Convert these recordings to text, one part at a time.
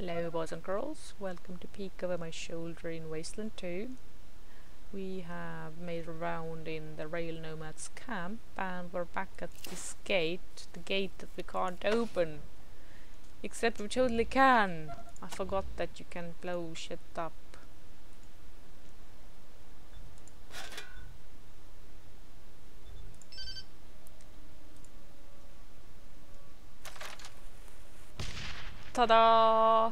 Hello boys and girls, welcome to Peek Over My Shoulder in Wasteland 2. We have made a round in the Rail Nomads camp and we're back at this gate, the gate that we can't open. Except we totally can. I forgot that you can blow shit up. Ta-da!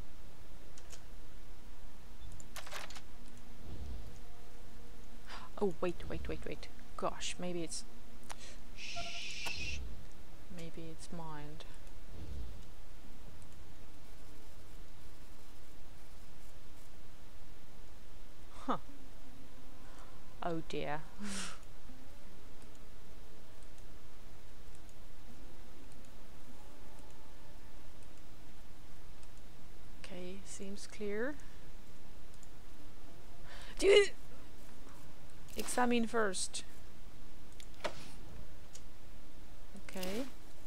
Oh, wait. Gosh, maybe it's... Shh. Maybe it's mind. Huh. Oh dear. Okay, seems clear. Examine first. Okay.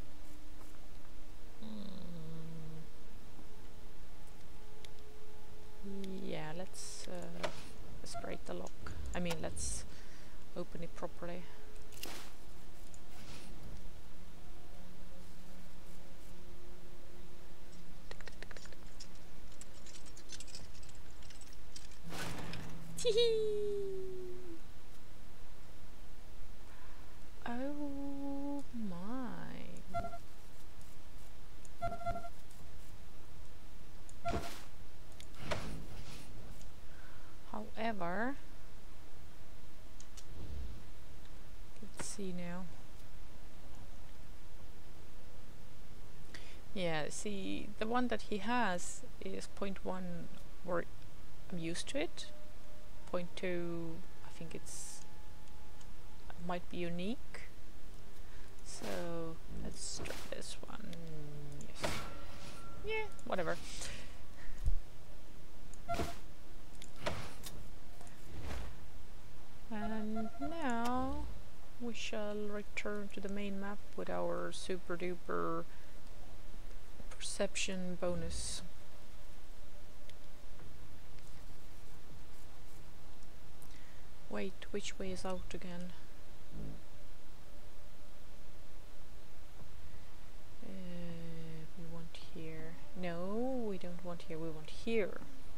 Yeah, let's break the lock. I mean, let's open it properly. Oh my. However, let's see now. Yeah, see, the one that he has is 0.1 where I'm used to it. 0.2, I think might be unique. So let's try this one. Yes. Yeah, whatever. And now we shall return to the main map with our super duper perception bonus. Wait, which way is out again? We want here. No, we don't want here, we want here.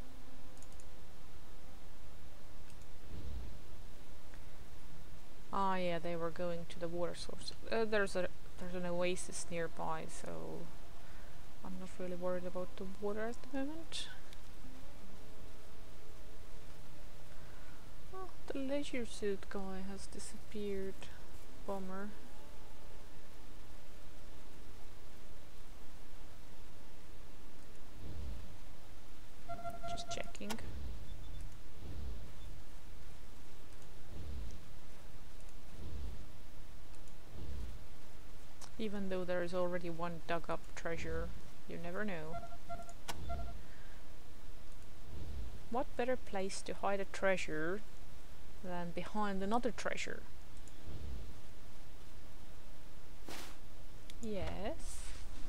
Ah, yeah, they were going to the water source. There's an oasis nearby, so I'm not really worried about the water at the moment. Oh, the leisure suit guy has disappeared. Bummer. Just checking. Even though there is already one dug up treasure, you never know. What better place to hide a treasure than behind another treasure? Yes.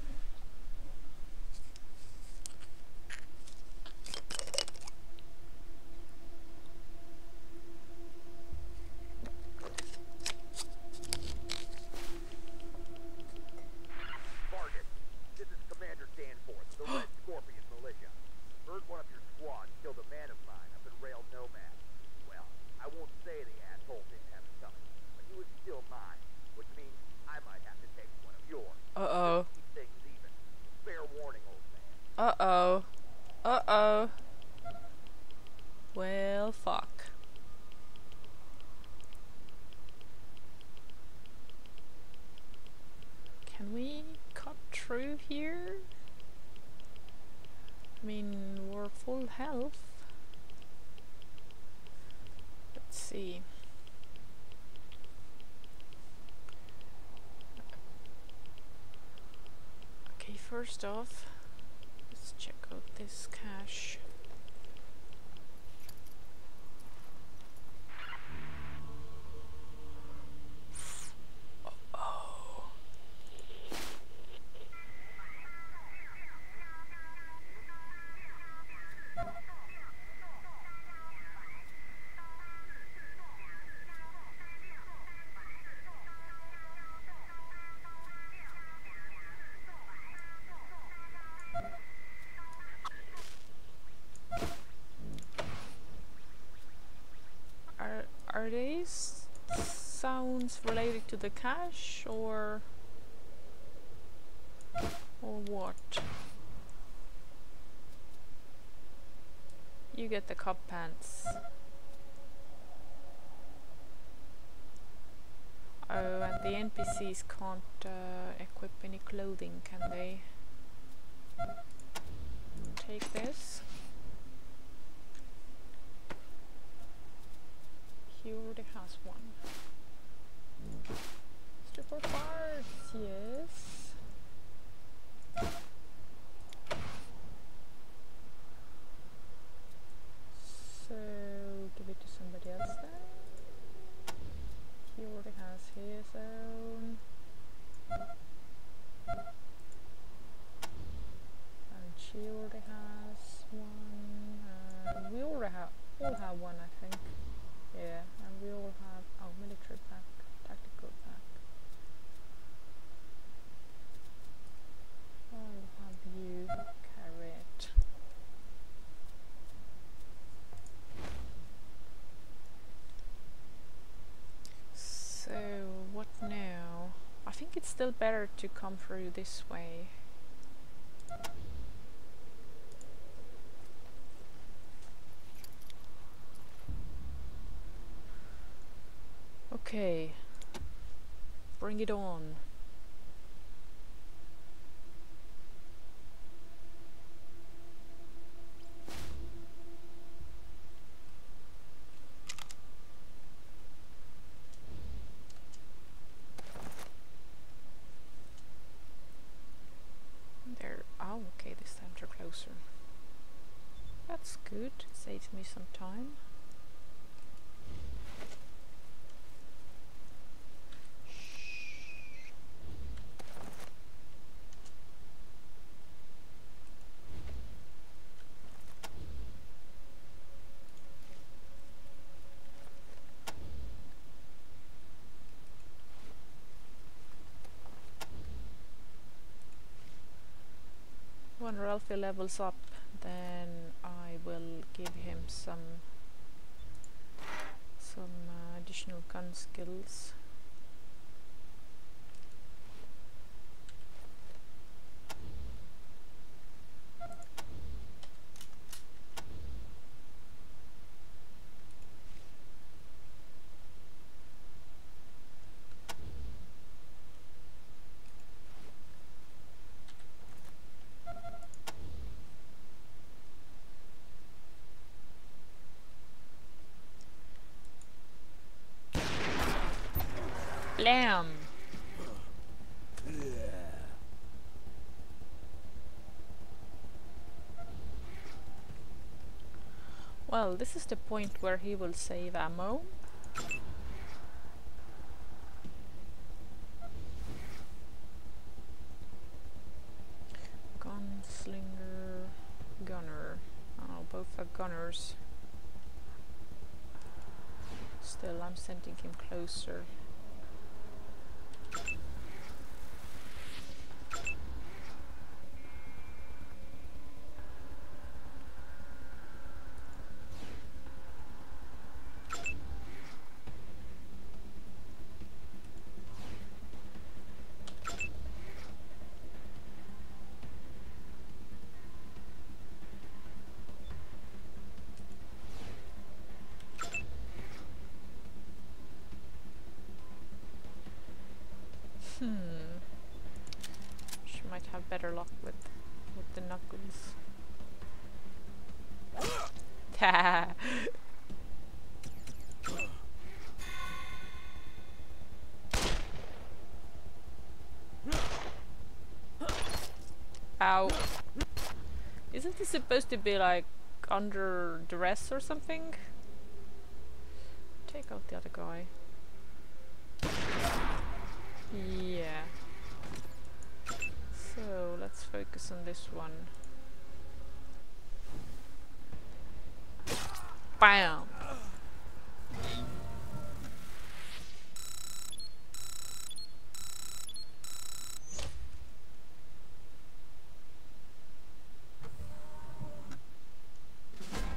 Uh-oh. Uh-oh. Uh-oh. Well, fuck. Can we cut through here? I mean, we're full health. Let's see. Okay, first off, let's check out this cache. stones related to the cache, or what? You get the cop pants. Oh, and the NPCs can't equip any clothing, can they? Take this. He already has one. Stripper parts, yes. So, give it to somebody else then. He already has his own. And she already has one. And we already all have one, I think. Yeah, and we all have our military pack, tactical pack. I'll have you carry it. So, what now? I think it's still better to come through this way. Okay, bring it on. There. Oh, okay, this time they're closer. That's good, saves me some time. When Ralphie levels up, then I will give him some additional gun skills. Blam! Well, this is the point where he will save ammo. Gunslinger, gunner. Oh, both are gunners. Still, I'm sending him closer. She might have better luck with the knuckles. Ta. Ow. Isn't this supposed to be like under duress or something? Take out the other guy. Yeah. So let's focus on this one. Bam!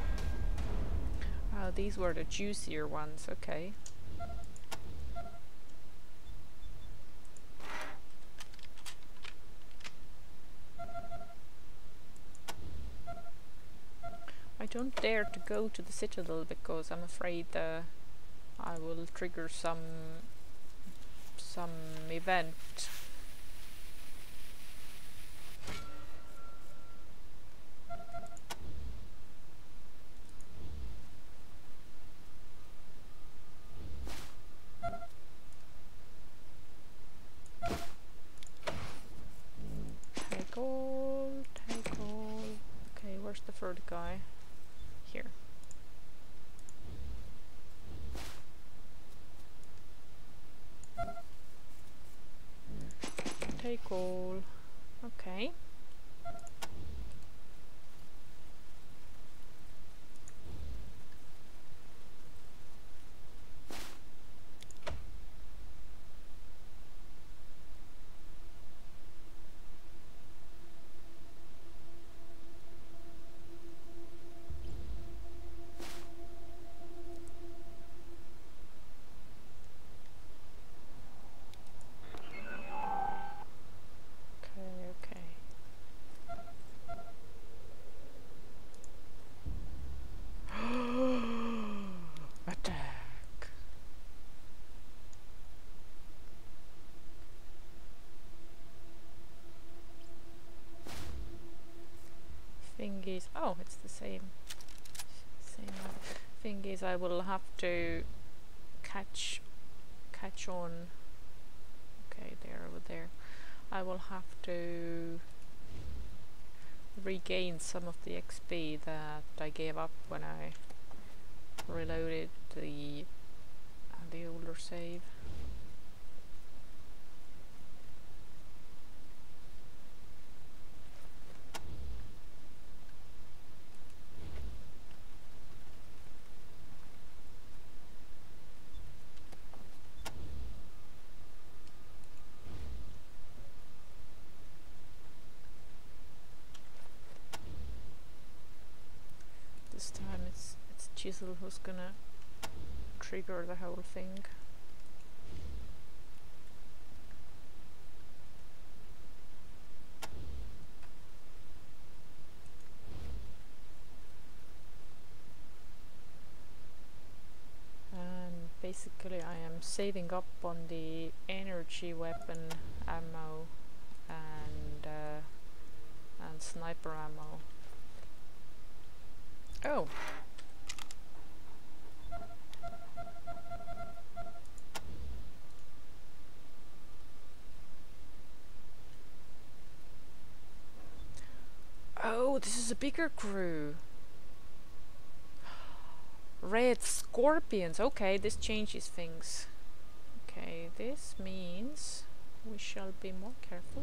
Oh, these were the juicier ones, okay. don't dare to go to the citadel because I'm afraid I will trigger some event. Take all, take all. Okay, where's the third guy? Here. Take all. Okay. Attack. Thing is, oh, it's the same. Thing is, I will have to catch on. Okay, they're over there. I will have to regain some of the XP that I gave up when I reloaded the older save. This time it's Chisel who's gonna trigger the whole thing. And basically I am saving up on the energy weapon ammo and sniper ammo. Oh! Oh, this is a bigger crew. Red scorpions. Okay, this changes things. Okay, this means we shall be more careful.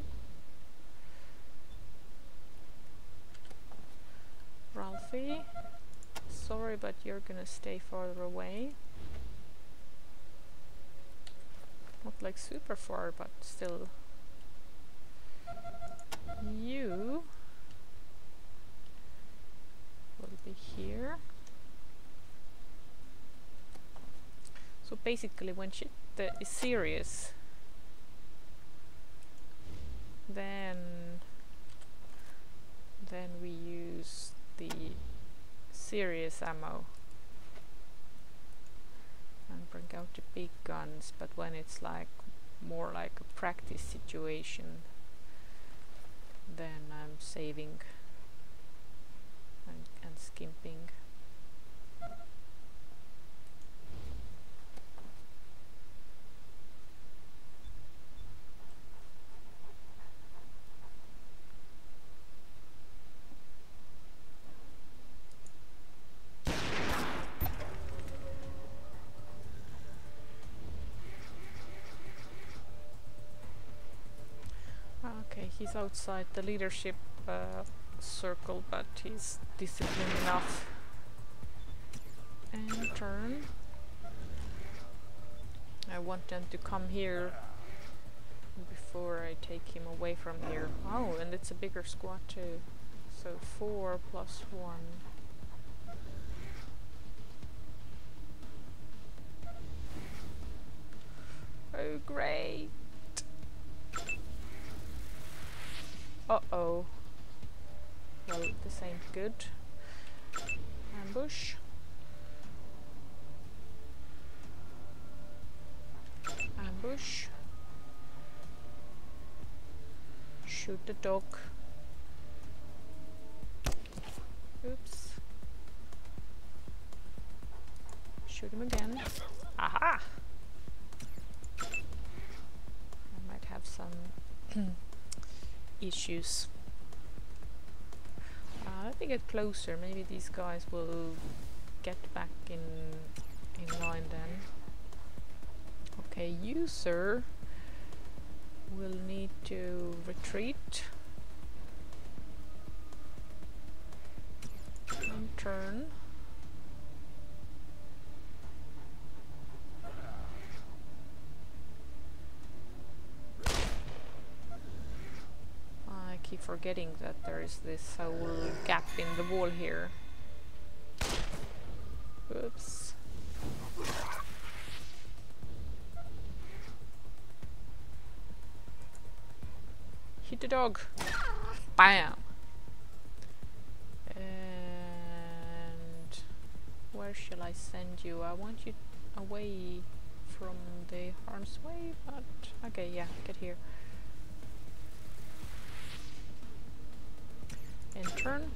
Ralphie, sorry, but you're gonna stay farther away. Not like super far, but still. You will be here. So basically when shit is serious, then we use the serious ammo and bring out the big guns, but when it's like more like a practice situation, then I'm saving and skimping. Okay, he's outside the leadership circle, but he's disciplined enough. And turn. I want them to come here before I take him away from here. Oh, and it's a bigger squad too. So 4 plus 1. Oh, great. Uh-oh. Well, this ain't good. Ambush. Ambush. Shoot the dog. Oops. Shoot him again. Aha! I might have some issues. Let me get closer. Maybe these guys will get back in line then. Okay, you, sir, will need to retreat and turn. I keep forgetting that there is this whole gap in the wall here. Oops. Hit the dog. Bam. And where shall I send you? I want you away from the harm's way, but okay, yeah, get here. And turn.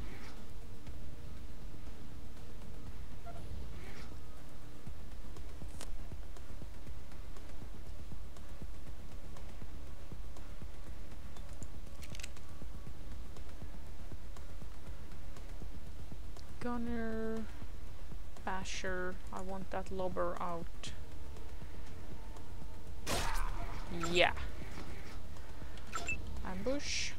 Gunner, basher, I want that lobber out. Yeah. Ambush.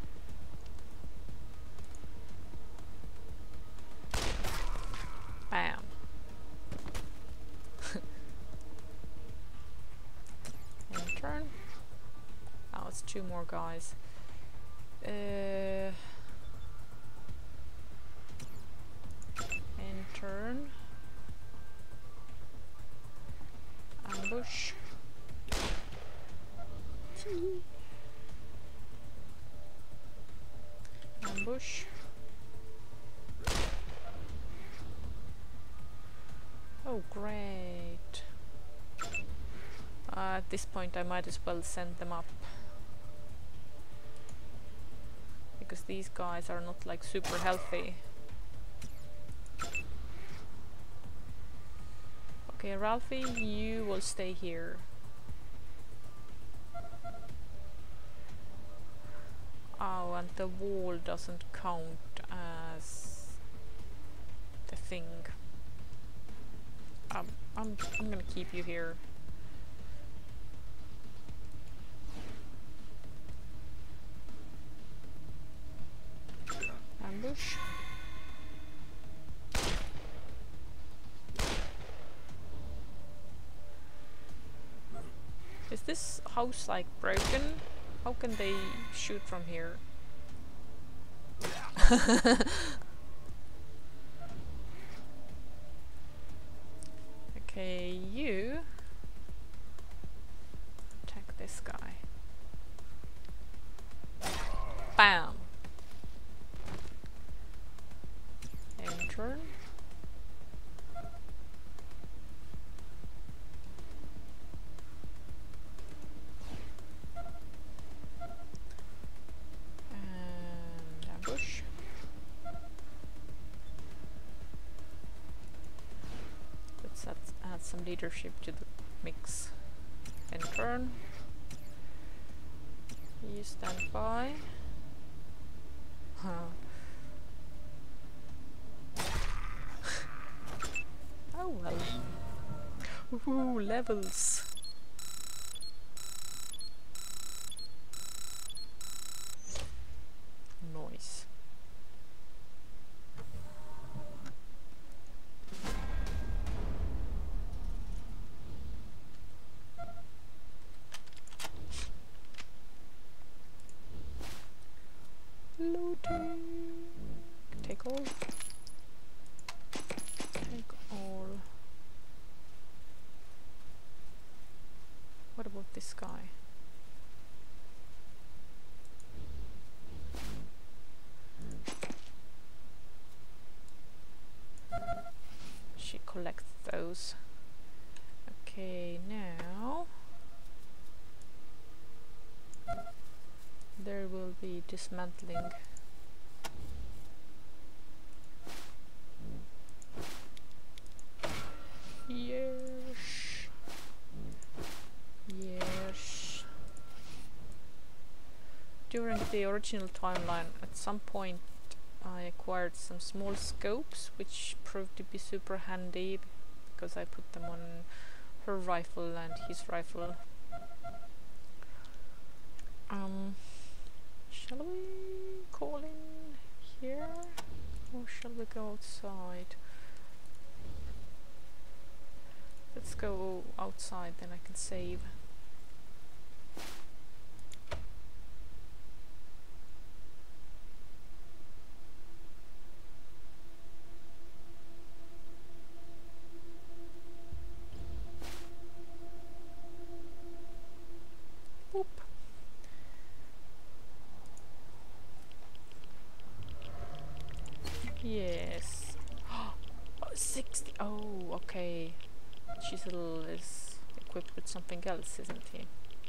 Bam. And turn. Oh, it's two more guys. Turn. Ambush. Ambush. Oh, great. At this point I might as well send them up, because these guys are not like super healthy. Okay, Ralphie, you will stay here. Oh, and the wall doesn't count as the thing. I'm gonna keep you here. Ambush. Is this house like broken? How can they shoot from here? Okay, you attack this guy. Bam! And turn. Add some leadership to the mix. And turn. You stand by. Oh well. Woohoo, levels. Nice. Looting. Take all. Take all. What about this guy? there will be dismantling. Yes. Yes. During the original timeline, at some point I acquired some small scopes which proved to be super handy because I put them on her rifle and his rifle. Shall we call in here or shall we go outside? Let's go outside, then I can save. Boop. Yes. Oh, 60. Oh, okay. Chisel is equipped with something else, isn't he?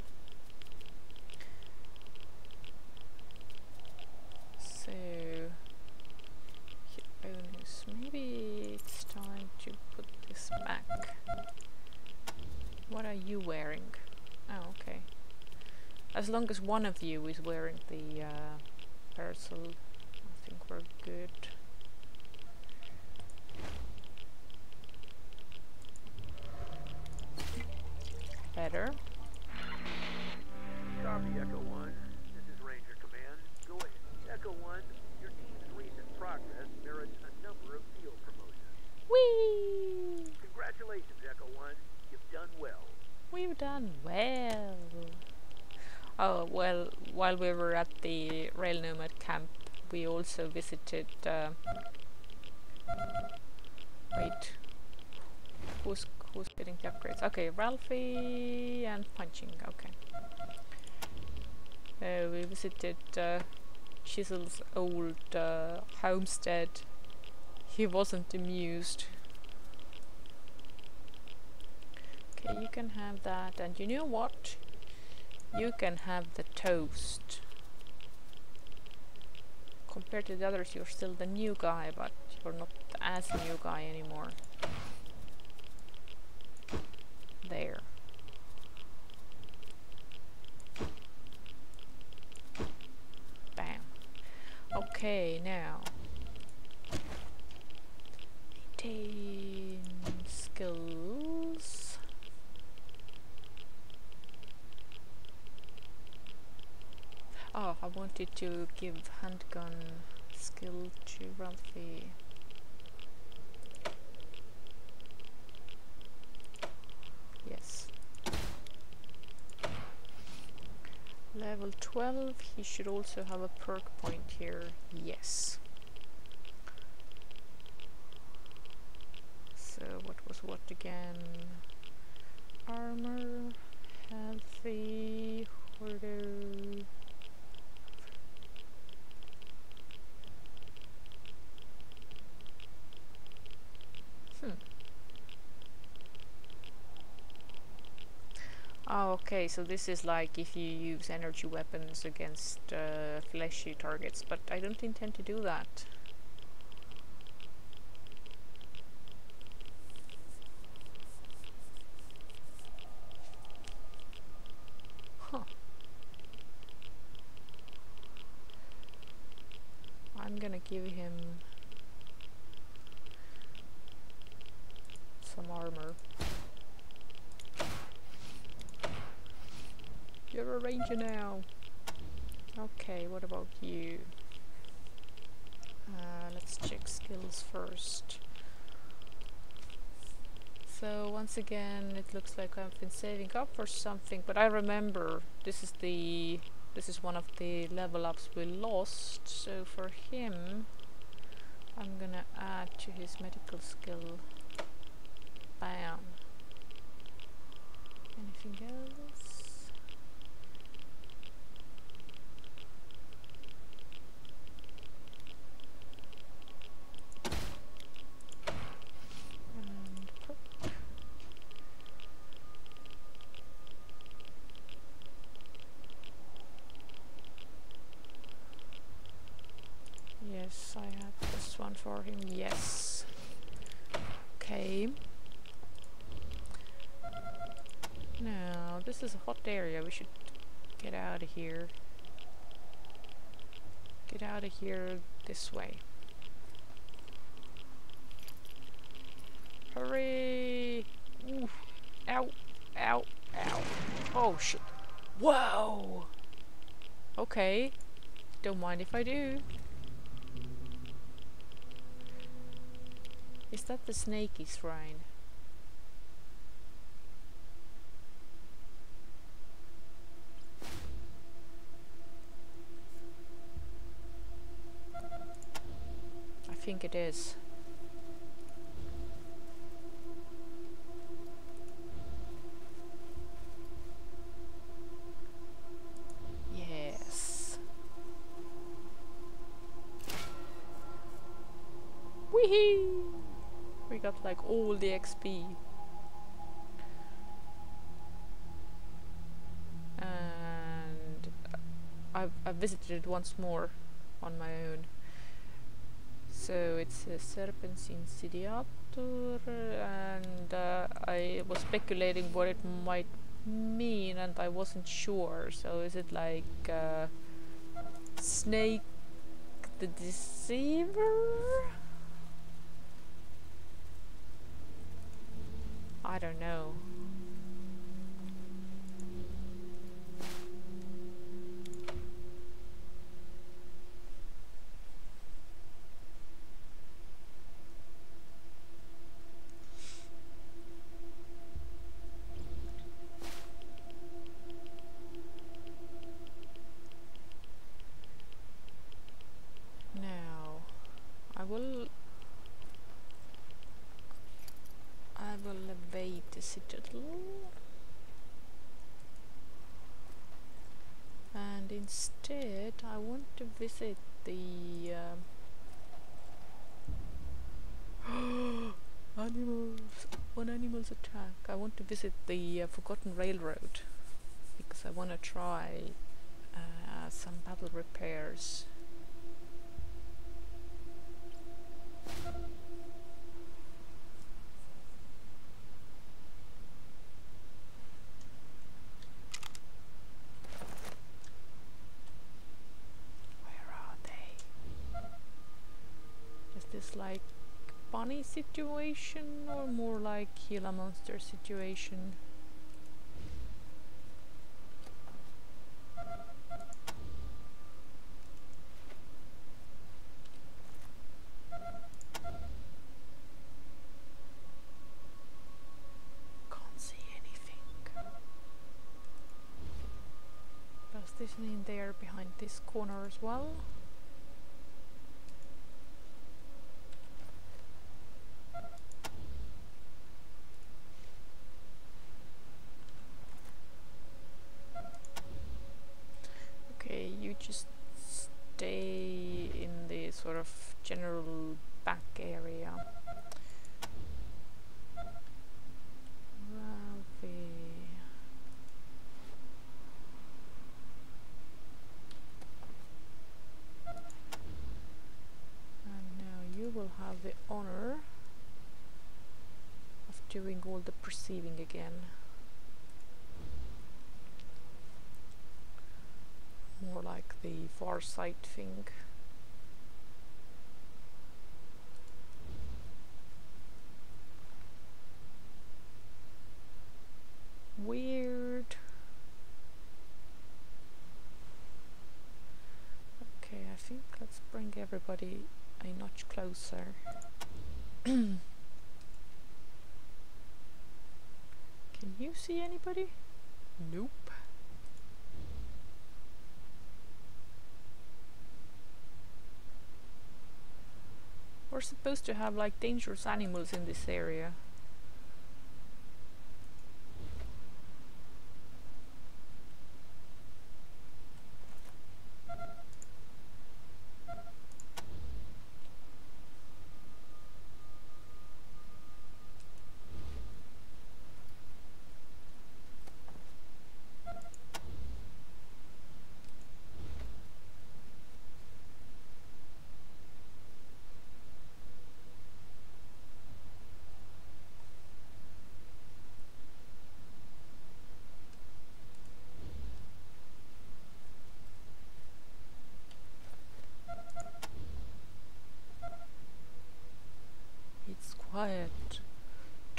So, hit bonus. Maybe it's time to put this back. What are you wearing? Oh, okay. As long as one of you is wearing the parasol, I think we're good. Better. Copy, Echo 1. This is Ranger Command. Go ahead. Echo 1, your team's recent progress merits a number of field promotions. Whee! Congratulations, Echo 1. You've done well. We've done well. Oh, well, while we were at the Rail Nomad camp, we also visited... wait. Who's getting the upgrades? Okay, Ralphie and punching. Okay. We visited Chisel's old homestead. He wasn't amused. Okay, you can have that, and you know what? You can have the toast. Compared to the others, you're still the new guy, but you're not as new guy anymore. There. Bam. Okay, now. Maintain skills. Oh, I wanted to give handgun skill to Ralphie. Yes. Level 12, he should also have a perk point here. Yes. So what was what again? Armor, healthy, hoarder. Oh, okay, so this is like if you use energy weapons against fleshy targets, but I don't intend to do that. Huh. I'm gonna give him some armor. You're a ranger now. Okay, what about you? Let's check skills first. So once again, it looks like I've been saving up for something, but I remember this is one of the level ups we lost. So for him, I'm gonna add to his medical skill. Bam. Anything else? transfer him? Yes. Okay. Now, this is a hot area. We should get out of here. Get out of here this way. Hurry! Oof. Ow! Ow! Ow! Oh shit! Whoa! Okay. Don't mind if I do. Is that the snaky shrine? I think it is. Yes. Wee! We got like all the XP. And I've visited it once more on my own. So it's a Serpens Insidiator, and I was speculating what it might mean, and I wasn't sure. So is it like Snake the Deceiver? I don't know. I will evade the citadel, and instead I want to visit the animals. When animals attack, I want to visit the Forgotten Railroad because I want to try some battle repairs. Is like bunny situation or more like Gila monster situation? Can't see anything. Does this mean they are behind this corner as well? Just stay in the sort of general back area. Ralphie. And now you will have the honor of doing all the perceiving again. More like the far sight thing. Weird. Okay, I think let's bring everybody a notch closer. Can you see anybody? Nope. We're supposed to have like dangerous animals in this area.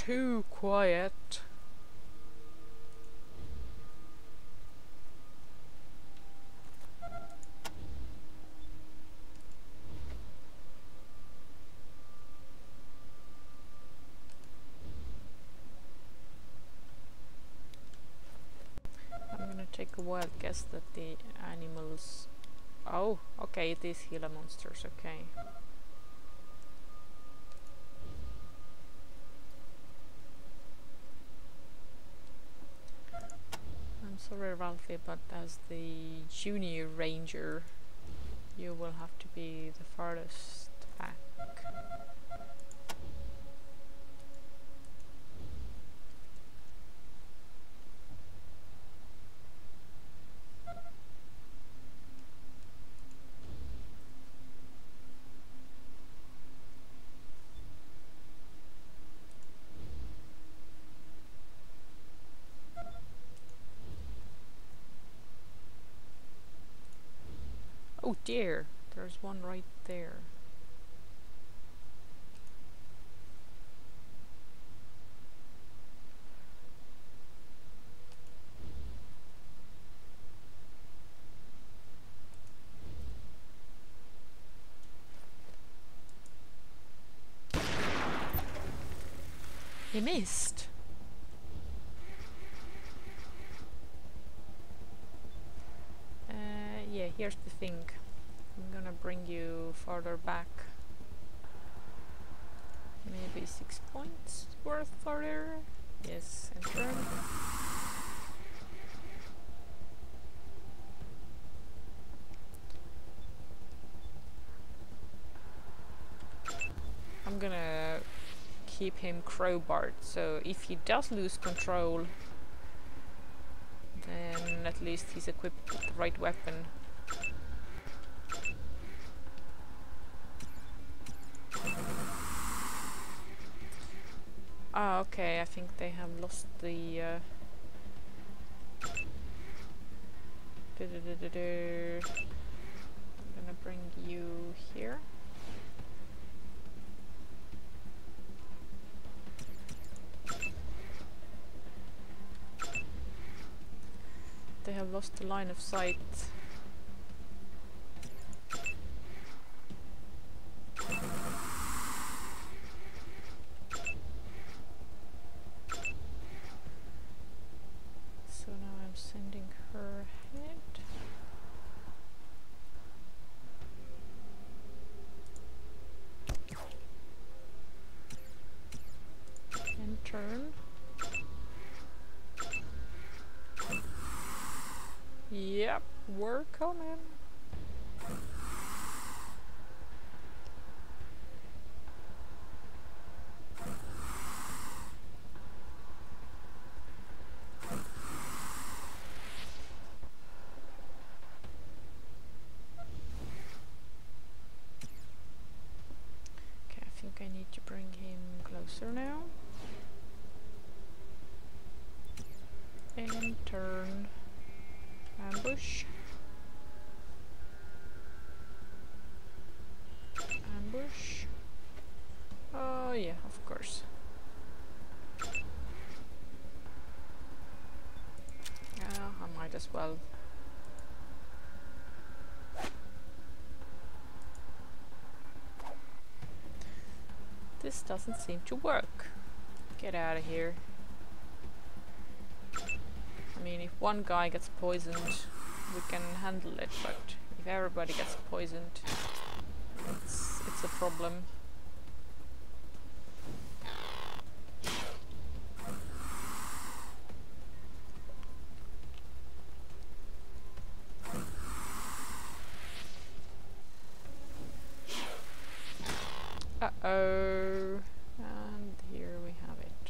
too quiet. I'm gonna take a wild guess that the animals... Oh, okay, it is Gila monsters, okay. I'm sorry, Ralphie, but as the junior ranger, you will have to be the farthest back. Oh dear, there's one right there. He missed. Yeah, here's the thing. I'm gonna bring you farther back. Maybe 6 points worth farther. Yes, and turn. I'm gonna keep him crowbarred, so if he does lose control, then at least he's equipped with the right weapon. Ah, okay, I think they have lost the... I'm gonna bring you here. They have lost the line of sight. So now I'm sending her ahead. And turn. Yep, we're coming. Okay, I think I need to bring him closer now. And turn. Ambush. Ambush. Oh yeah, of course. Yeah, I might as well. This doesn't seem to work. Get out of here. I mean, if one guy gets poisoned, we can handle it, but if everybody gets poisoned, it's a problem. Uh-oh. And here we have it.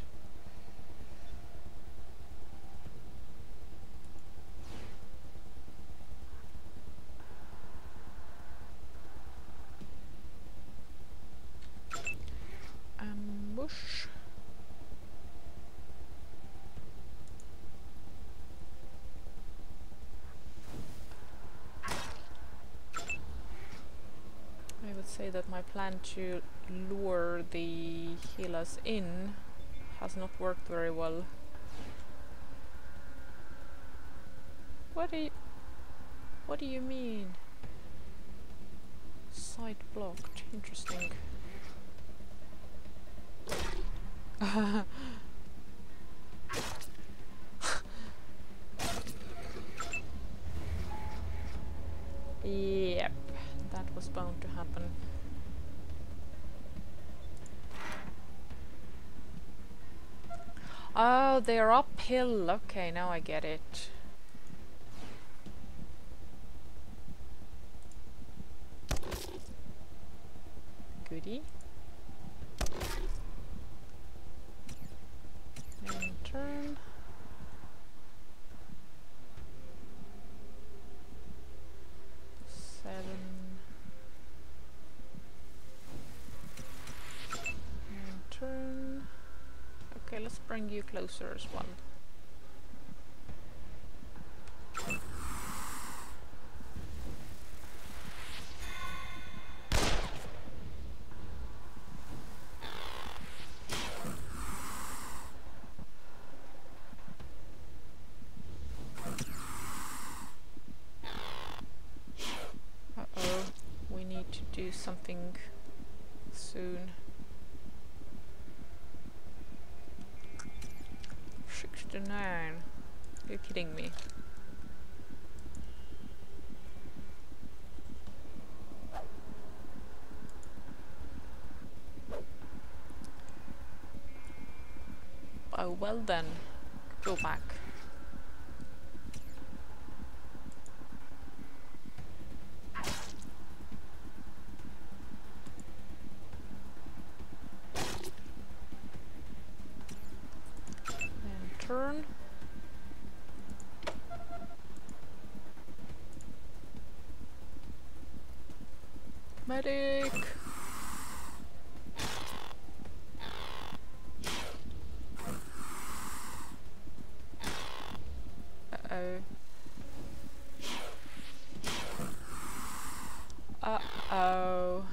Ambush. I would say that my plan to lure the Gilas in has not worked very well. What do you mean? Site blocked. Interesting. Yep, that was bound to happen. Oh, they're uphill. Okay, now I get it. Goody. And turn. And turn. Okay, let's bring you closer as well. Uh-oh, we need to do something soon. 69. You're kidding me. Oh, well then. Go back. And turn. Medic! Uh-oh. Uh-oh.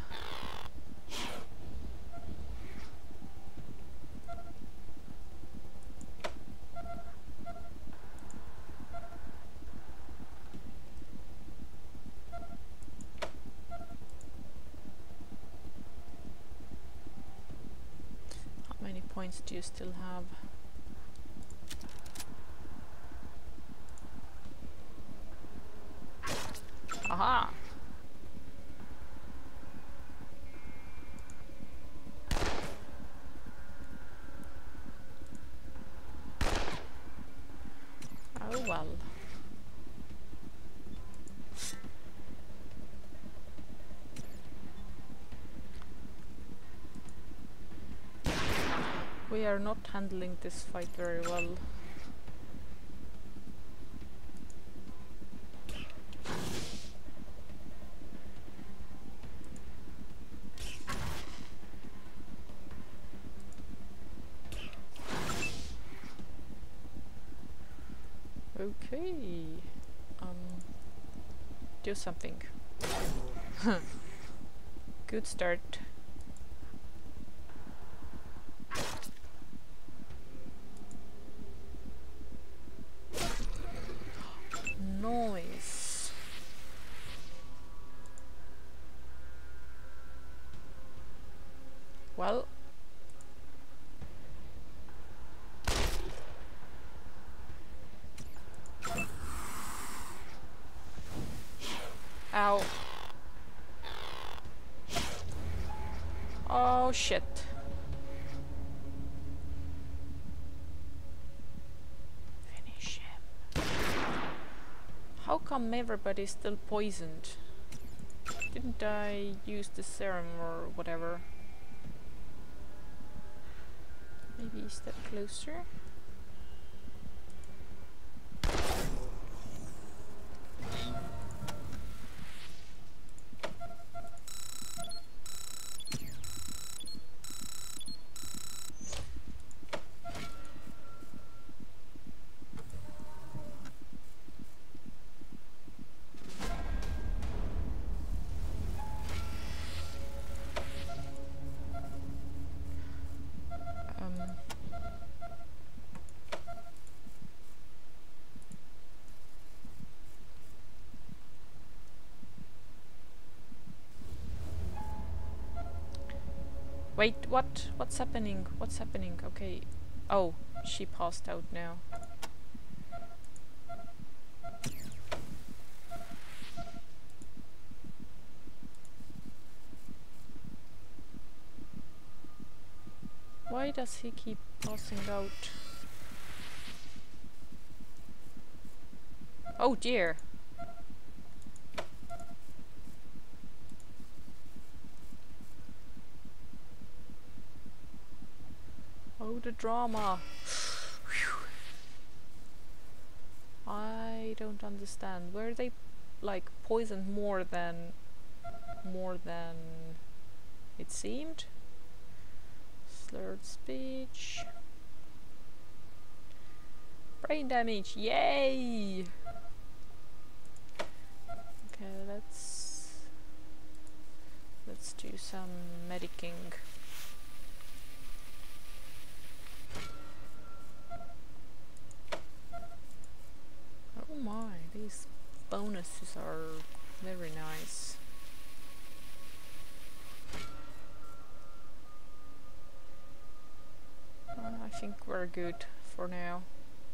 How many points do you still have? Aha! Oh well. We are not handling this fight very well. Okay. Do something. Good start. Noise. Well. Ow. Oh shit. Finish him. How come everybody's still poisoned? Didn't I use the serum or whatever? Maybe step closer? Wait, what? What's happening? What's happening? Okay. Oh, she passed out now. Why does he keep passing out? Oh dear. Oh, the drama. I don't understand. Were they like poisoned more than it seemed? Slurred speech. Brain damage, yay! Okay, let's do some medicing. Oh my, these bonuses are very nice. I think we're good for now.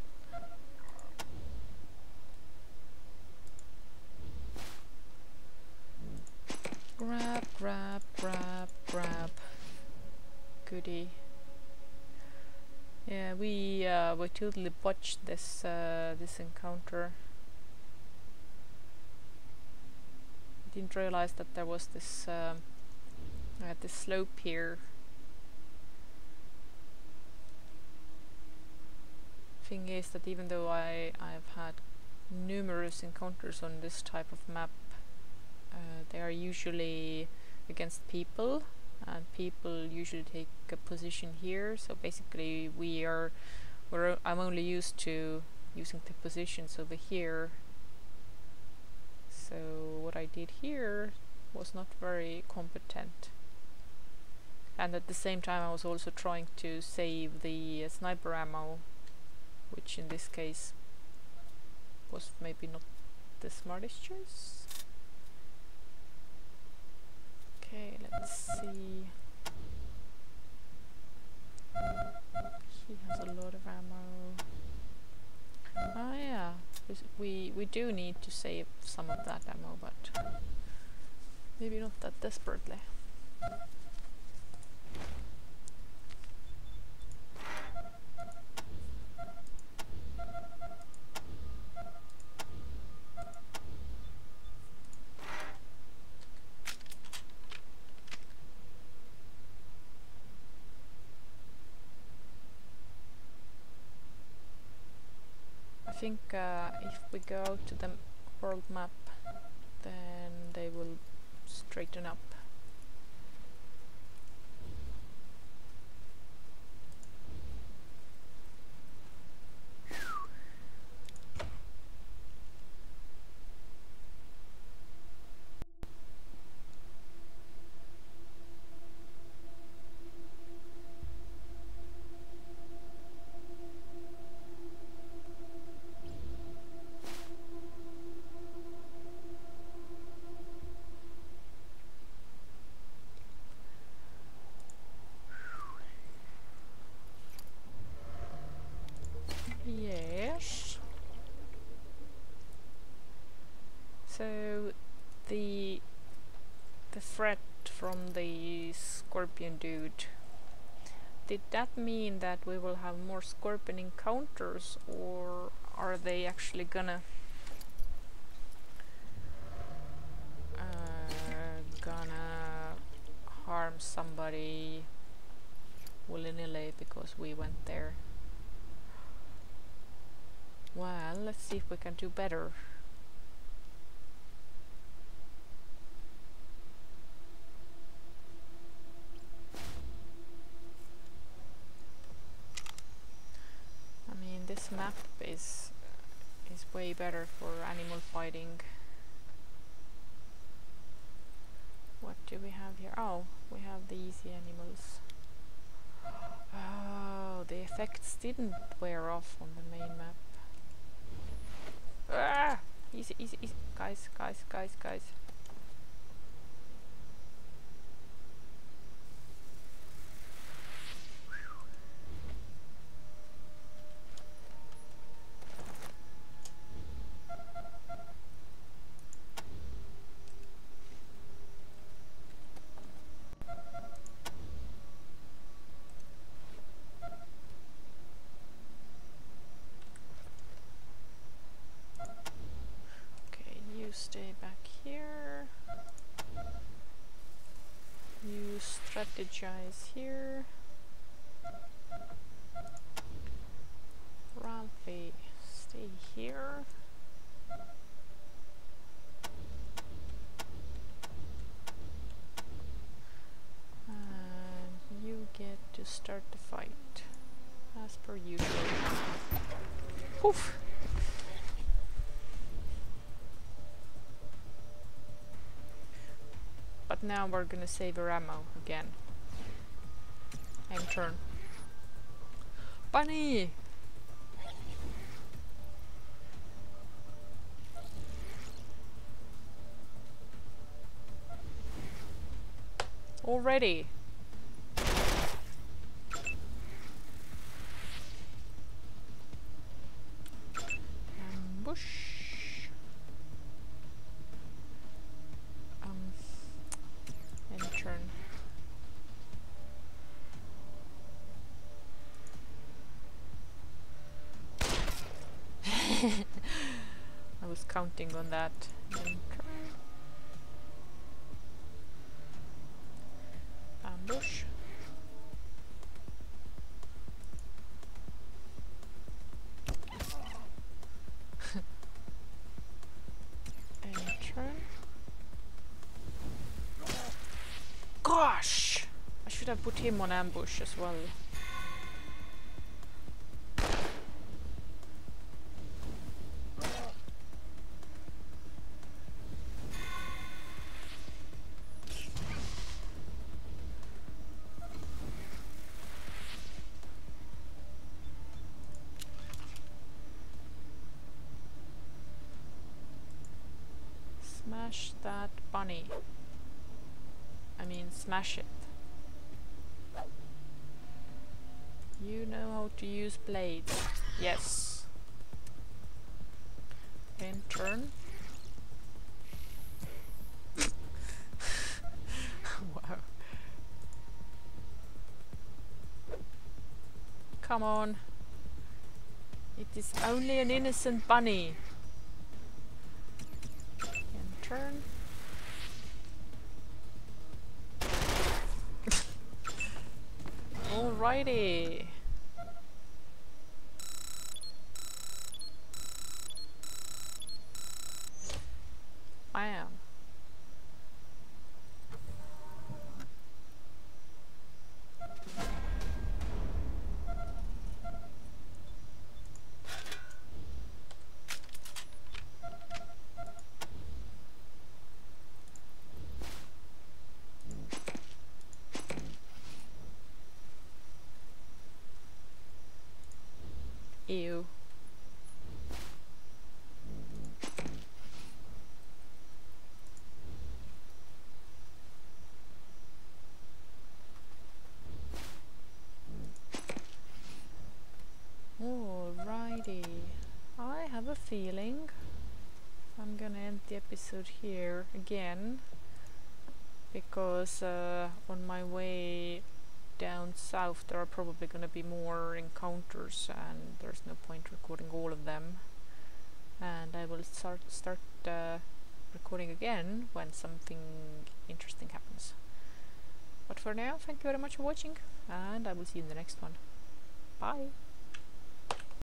Grab, grab, grab, grab. Goodie. Yeah, we totally botched this this encounter. Didn't realize that there was this this slope here. Thing is that even though I've had numerous encounters on this type of map, they are usually against people, and people usually take a position here. So basically, I'm only used to using the positions over here. So what I did here was not very competent. And at the same time, I was also trying to save the sniper ammo, which in this case was maybe not the smartest choice. Okay, let's see. He has a lot of ammo. Ah yeah, we do need to save some of that ammo, but maybe not that desperately. I think if we go to the world map, then they will straighten up. Yes. So the threat from the scorpion dude, did that mean that we will have more scorpion encounters, or are they actually gonna harm somebody willy-nilly because we went there? Well, let's see if we can do better. I mean, this map is way better for animal fighting. What do we have here? Oh, we have the easy animals. Oh, the effects didn't wear off on the main map. Ah! Easy, easy, easy. Guys, guys, guys, guys. strategize here. Ralphie, stay here. And you get to start the fight, as per usual. Poof! But now we're gonna save our ammo again. And turn. Bunny! Already. Ambush. And turn. I was counting on that. And turn. Ambush. And turn. Gosh! I should have put him on ambush as well. Smash that bunny. I mean, smash it. You know how to use blades. Yes. And turn. Wow. Come on. It is only an innocent bunny. And turn. Alrighty. Bam. Ew. Alrighty. I have a feeling I'm gonna end the episode here again, because on my way down south there are probably going to be more encounters and there's no point recording all of them, and I will start recording again when something interesting happens. But for now, thank you very much for watching, and I will see you in the next one. Bye!